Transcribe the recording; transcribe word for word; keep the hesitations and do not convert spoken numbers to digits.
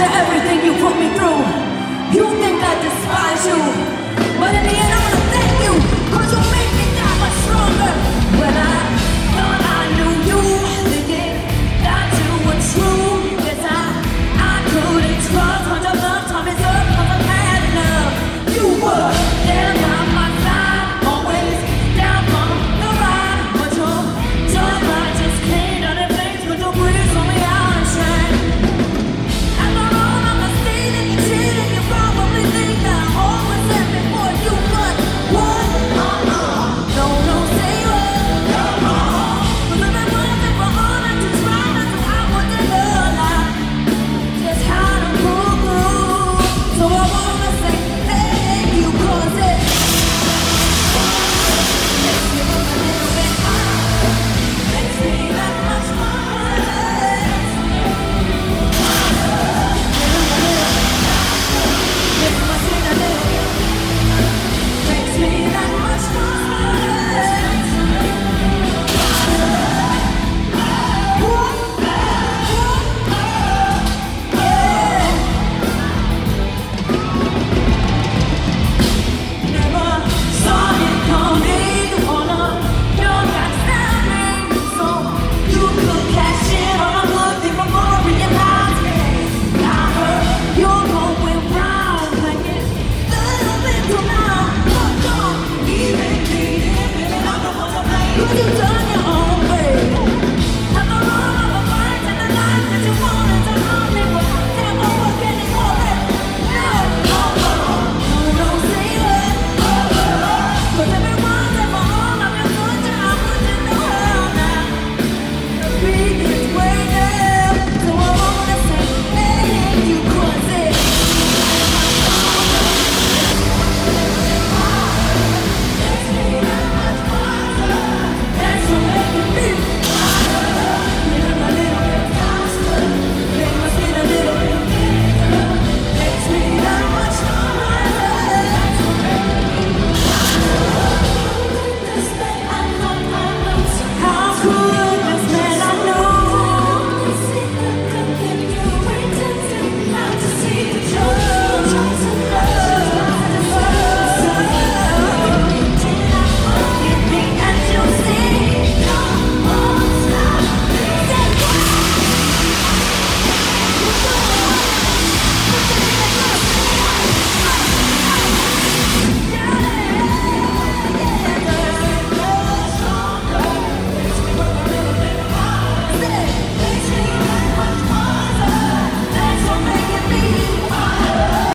After everything you put me through, you think I despise you, but in the end I wanna thank you, cause you made me that much stronger. When I thought I knew you, thinking that you were true, yes I, I couldn't trust much of love, time is up, cause I've had enough. You were there by my side, always down for the ride, but your dark light just came out and flames with your breeze on me out and shine. After all I'm not stealing, you cheating, you probably think that I always said before you, but what? Uh-uh. No, no, say what? Uh-uh. Cause if it wasn't for all that you tried, that's what I wouldn't realize just how to pull through. So I wanna say thank you, cause it makes me look a little bit higher, makes me that much more. Makes me that much Never saw it coming on a young outstanding, so you could cash in on a good thing before realizing. I heard you're going round playing little bit too loud, but don't even need it, and I don't wanna play. Cause you done your